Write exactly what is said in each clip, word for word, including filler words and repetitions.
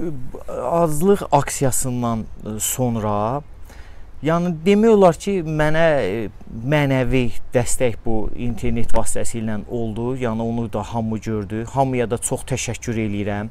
azlıq aksiyasından sonra, yəni demək olar ki, mənə mənəvi dəstək bu internet vasitəsilə oldu. Yəni onu da hamı gördü. Hamıya da çox təşəkkür eləyirəm.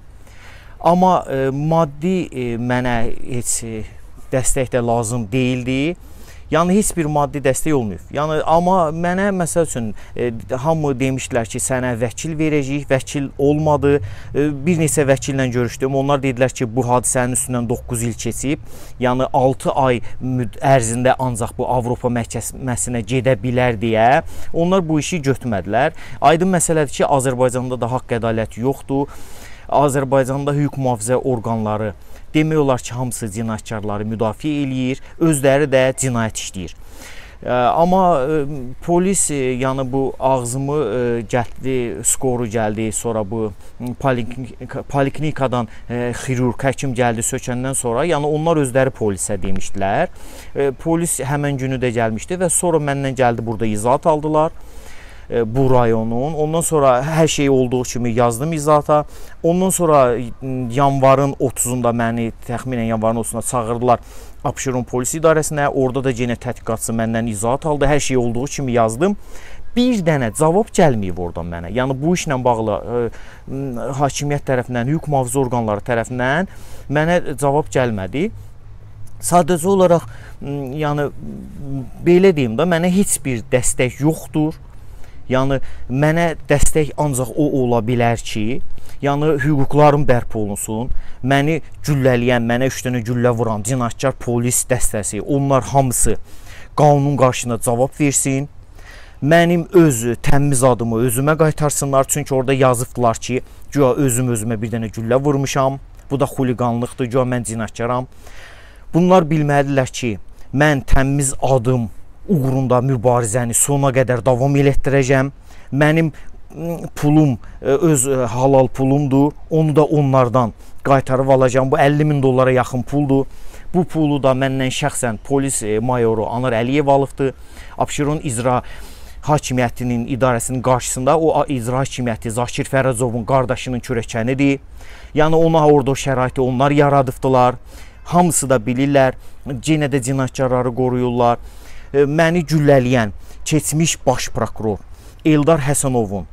Amma e, maddi e, mənə heç dəstək də lazım deyildi. Yəni heç bir maddi dəstək olmayıb. Yəni amma mənə məsəl üçün e, hamı demişdilər ki, sənə vəkil verəcəyik, vəkil olmadı. E, bir neçə vəkillə görüşdüm. Onlar dedilər ki, bu hadisənin üstündən doqquz il keçib. Yəni altı ay ərzində ancaq bu Avropa məhkəməsinə gedə bilər deyə onlar bu işi götürmədilər. Aydın məsələdir ki, Azərbaycanda da haqq ədalət yoxdur. Azərbaycanda hüquq mühafizə orqanları demək olar ki, hamısı cinayətkarları müdafiə eləyir, özləri də cinayət işləyir. E, amma e, polis e, yəni bu ağzımı e, gəldi, skoru gəldi, sonra bu poliklinik, poliklinikadan e, xirurq, həkim gəldi sökəndən sonra, yəni onlar özləri polisə demişdilər. E, polis həmən günü də gəlmişdi və sonra məndən gəldi, burada izahat aldılar. Bu rayonun. Ondan sonra hər şey olduğu kimi yazdım izahata. Ondan sonra yanvarın otuzunda məni təxminən yanvarın otuzunda çağırdılar Abşeron polis idarəsinə. Orada da yenə tədqiqatçı məndən izahat aldı. Hər şey olduğu kimi yazdım. Bir dənə cavab gəlməyib oradan mənə. Yəni bu işlə bağlı ə, hakimiyyət tərəfindən, hüquq mühafizə orqanları tərəfindən mənə cavab gəlmədi. Sadəcə olaraq yəni belə deyim də, mənə heç bir dəstək yoxdur. Yəni mənə dəstək ancaq o ola bilər ki, yəni hüquqlarım bərpa olunsun, məni güllələyən, mənə üç dənə güllə vuran cinayətkar polis dəstəsi, onlar hamısı qanun qarşısında cavab versin. Mənim öz təmiz adımı özümə qaytarsınlar, çünki orada yazıbdılar ki, güya özüm özümə bir dənə güllə vurmuşam, bu da xuliqanlıqdır, güya mən cinayətkaram. Bunlar bilməlidirlər ki, mən təmiz adım uğrunda mübarizəni sona qədər davam elətdirəcəm. Mənim pulum öz halal pulumdur. Onu da onlardan qaytarıb alacağım. Bu əlli min dollara yaxın puldur. Bu pulu da məndən şəxsən polis mayoru Anar Əliyev alıbdır. Abşeron icra hakimiyyətinin idarəsinin qarşısında o icra hakimiyyəti Zakir Fərəcovun qardaşının kürəkənidir. Yəni ona orada o şəraiti onlar yaradıbdılar. Hamısı da bilirlər. Yenə də cinayətkarları qoruyurlar. Məni güllələyən keçmiş baş prokuror Eldar Həsənovun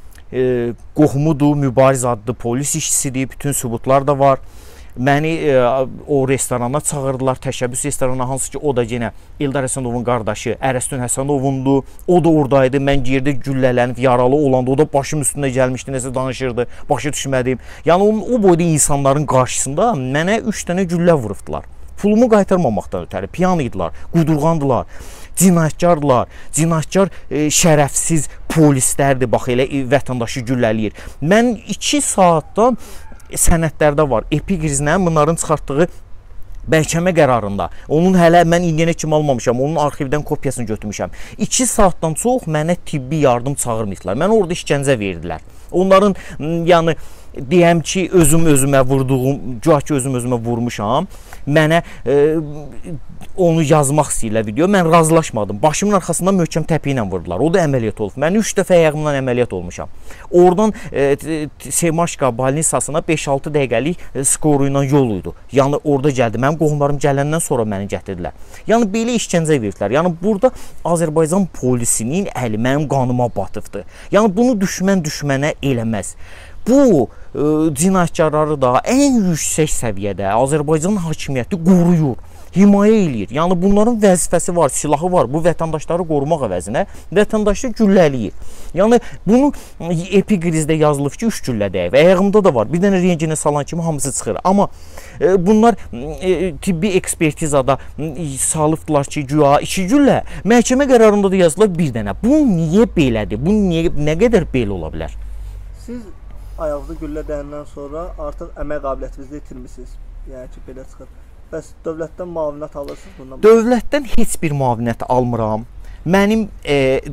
e, qohumudur, mübariz adlı polis işçisidir, bütün sübutlar da var. Məni e, o restorana çağırdılar, təşəbbüs restorana, hansı ki o da yenə Eldar Həsənovun qardaşı Ərəstun Həsənovundur. O da oradaydı, mən girdi güllələnib yaralı olanda, o da başım üstündə gəlmişdi, nəsə danışırdı, başa düşmədim. Yəni o, o boyda insanların qarşısında mənə üç dənə güllə vurubdular. Pulumu qaytarmamaqdan ötəri piyan idilər, qudurğandılar, cinayətkardılar, cinayətkar e, şərəfsiz polislərdir, bax elə vətəndaşı güllələyir. Mən iki saatdan sənədlərdə var, epikrizlə bunların çıxartdığı məhkəmə qərarında. Onun hələ mən indiyənə kimi almamışam, onun arxivdən kopyasını götürmüşəm. iki saatdan çox mənə tibbi yardım çağırmışdılar. Mən orada işgəncə verdilər. Onların yəni deyəm ki, özüm özümə vurduğum, güya ki özüm özümə vurmuşam. Mənə e, onu yazmaq istəyirlər video. Mən razılaşmadım. Başımın arxasından möhkəm təpi ilə vurdular. O da əməliyyat olub. Mən üç dəfə ayağımdan əməliyyat olmuşam. Oradan e, Semaşka balnisasına beş altı dəqiqəlik e, skoru ilə yol idi. Yəni orada gəldi. Mənim qohumlarım gələndən sonra məni gətirdilər. Yəni belə işgəncə verdilər. Yəni burada Azərbaycan polisinin əli mənim qanıma batıbdır. Yəni bunu düşmən düşmənə eləməz. Bu e, cinayətkarları da ən yüksək səviyyədə Azərbaycan hakimiyyəti qoruyur, himayə eləyir. Yəni bunların vəzifəsi var, silahı var. Bu vətəndaşları qorumaq əvəzinə vətəndaşı güllələyir. Yəni bunu epikrizdə yazılıb ki, üç güllə dəyib. Ayağımda da var. Bir dənə renginə salan kimi hamısı çıxır. Amma e, bunlar e, tibbi ekspertizada e, salıbdılar ki, güya iki güllə. Məhkəmə qərarında da yazılır bir dənə. Bu niyə belədir? Bu niyə, nə qədər belə ola bilər? Siz ayağınızı güllə dəyəndən sonra artıq əmək qabiliyyətinizi itirmisiniz. Yəni ki, belə çıxır. Bəs dövlətdən müavinət alırsınız bundan? Dövlətdən heç bir müavinət almıram. Mənim e,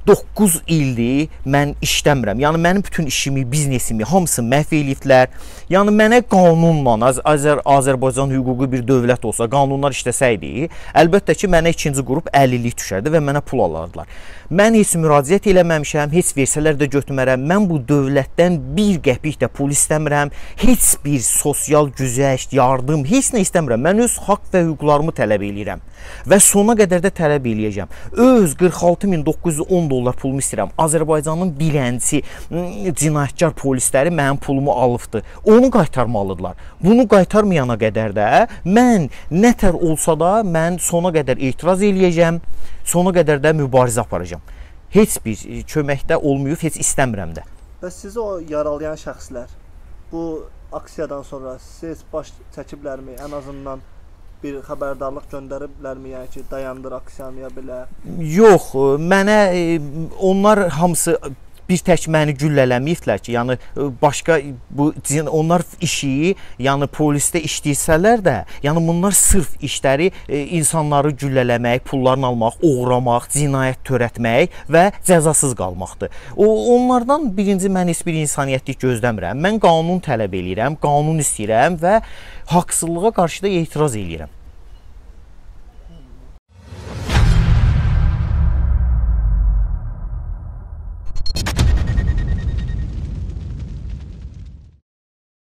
doqquz ildir mən işləmirəm. Yəni mənim bütün işimi, biznesimi hamısını məhv eləyiblər. Yəni mənə qanunla Az Azər Azərbaycan hüquqi bir dövlət olsa, qanunlar işləsəydi, əlbəttə ki, mənə ikinci qrup əlillik düşərdi və mənə pul alardılar. Mən heç müraciət eləməmişəm, heç versələr də götürmərəm. Mən bu dövlətdən bir qəpik də pul istəmirəm. Heç bir sosial güzəşt, yardım, heç nə istəmirəm. Mən öz haqq və hüquqlarımı tələb eləyirəm və sona qədər də tələb eləyəcəm. Öz qırx altı min doqquz yüz on dollar pulumu istəyirəm. Azərbaycanın dilənçi, cinayətkar polisləri mənim pulumu alıbdı. Onu qaytarmalıdırlar. Bunu qaytarmayana qədər də mən nətər olsa da mən sona qədər etiraz eləyəcəm, sona qədər də mübarizə aparacağam. Heç bir köməkdə olmayıb, heç istəmirəm də. Və sizi o yaralayan şəxslər bu aksiyadan sonra siz baş çəkiblərmi? Ən azından bir xəbərdarlıq göndəriblərmi, yəni ki, dayandır aksiyanı ya belə? Yox, mənə onlar hamısı bir tək məni güllələməyiblər ki, yəni başqa bu onlar işi, yəni polisdə işləyirsələr də, yəni bunlar sırf işləri e, insanları güllələmək, pullarını almaq, oğramaq, cinayət törətmək və cəzasız qalmaqdır. O onlardan birinci mən heç bir insaniyyətlik gözləmirəm. Mən qanun tələb eləyirəm, qanun istəyirəm və haqsızlığa qarşı da etiraz eləyirəm.